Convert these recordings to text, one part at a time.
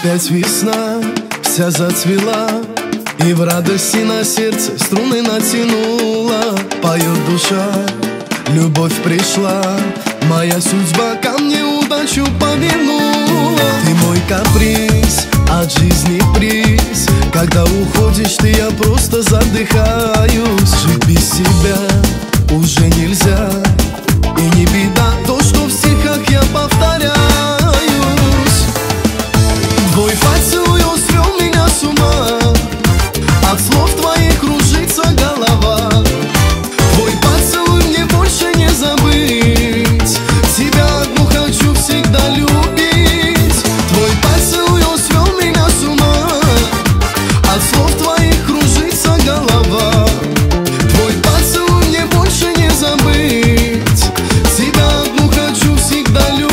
Опять весна, вся зацвела, и в радости на сердце струны натянула. Поет душа, любовь пришла, моя судьба ко мне удачу повернула. Ты мой каприз, от жизни приз. Когда уходишь ты, я просто задыхаюсь. Жить без тебя уже нельзя, и не беда то, что в стихах я повторяюсь. Твой поцелуй свел меня с ума, от слов твоих кружится голова. Твой поцелуй мне больше не забыть, тебя одну хочу всегда любить. Твой поцелуй свел меня с ума, от слов твоих кружится голова. Твой поцелуй мне больше не забыть, тебя одну хочу всегда любить.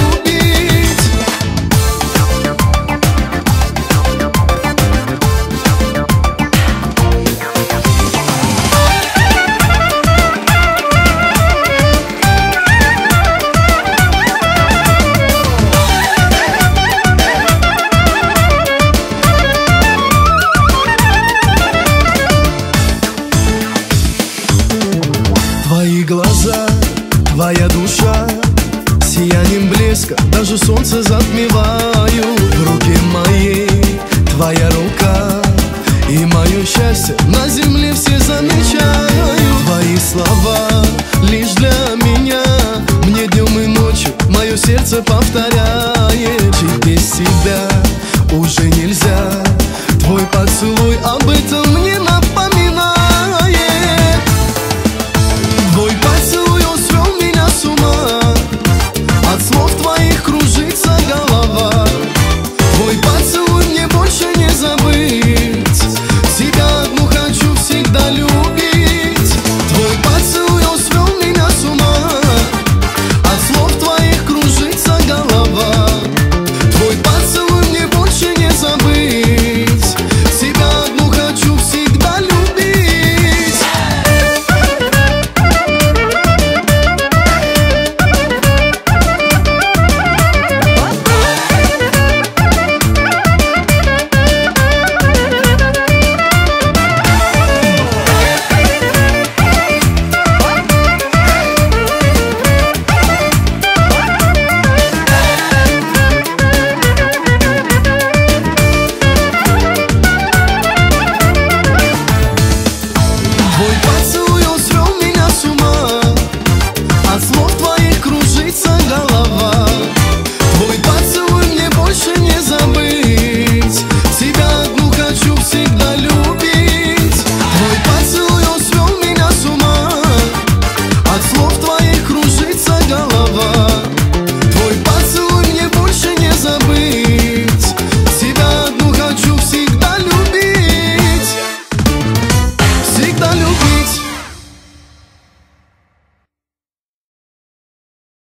Твои глаза, твоя душа, сиянием блеска даже солнце затмевают. В руке моей твоя рука, и мое счастье на земле все замечают. Твои слова лишь для меня, мне днем и ночью мое сердце повторяет. Жить без тебя уже нельзя, твой поцелуй об этом